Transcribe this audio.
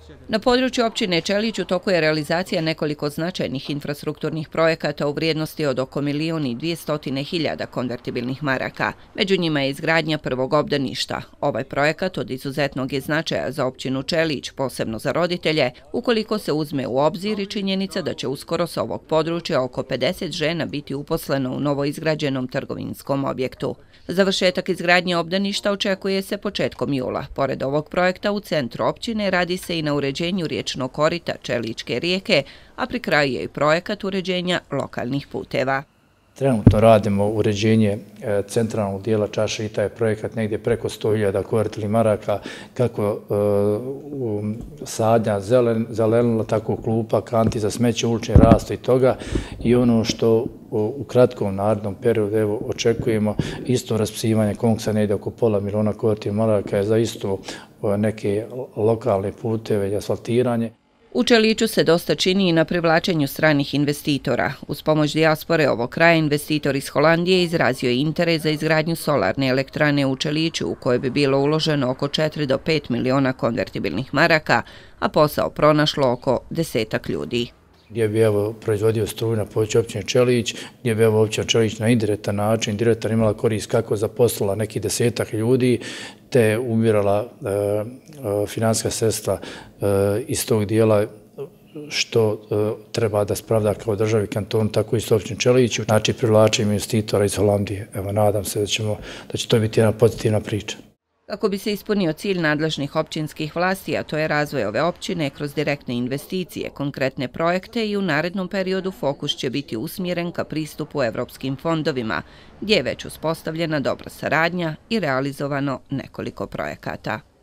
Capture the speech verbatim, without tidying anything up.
Na području općine Čelić u toku je realizacija nekoliko značajnih infrastrukturnih projekata u vrijednosti od oko milijun i dvjestotine hiljada konvertibilnih maraka. Među njima je izgradnja prvog obdaništa. Ovaj projekat od izuzetnog je značaja za općinu Čelić, posebno za roditelje, ukoliko se uzme u obzir i činjenica da će uskoro s ovog područja oko pedeset žena biti uposleno u novoizgrađenom trgovinskom objektu. Završetak izgradnje obdaništa očekuje se početkom jula. Pored ovog projekta u centru općine radi se i na uređenju riječnog korita Čeličke rijeke, a pri kraju je i projekat uređenja lokalnih puteva. Trenutno radimo uređenje centralnog dijela čaše i taj projekat negdje preko sto hiljada konvertibilnih maraka, kako sadnja zelenila, tako klupa, kanti za smeće, ulični rasto i toga. I ono što u kratkom narednom periodu evo, očekujemo isto raspisivanje konkursa negdje oko pola miliona konvertibilnih maraka je za isto neke lokalne puteve i asfaltiranje. U Čeliću se dosta čini i na privlačenju stranih investitora. Uz pomoć dijaspore ovog kraja investitor iz Holandije izrazio je interes za izgradnju solarne elektrane u Čeliću u kojoj bi bilo uloženo oko četiri do pet miliona konvertibilnih maraka, a posao pronašlo oko desetak ljudi. Gdje bi evo proizvodio struju na području općine Čelić, gdje bi evo općina Čelić na indirektan način, direktan imala korist kako zaposlila neki desetak ljudi, te umirala e, e, finansijska sredstva e, iz tog dijela što e, treba da spravda kao državi kanton, tako i s općinom Čeliću. Znači privlačenje investitora iz Holandije. Evo nadam se da, ćemo, da će to biti jedna pozitivna priča. Kako bi se ispunio cilj nadležnih općinskih vlasti, a to je razvoj ove općine kroz direktne investicije, konkretne projekte i u narednom periodu fokus će biti usmjeren ka pristupu evropskim fondovima, gdje je već uspostavljena dobra saradnja i realizovano nekoliko projekata.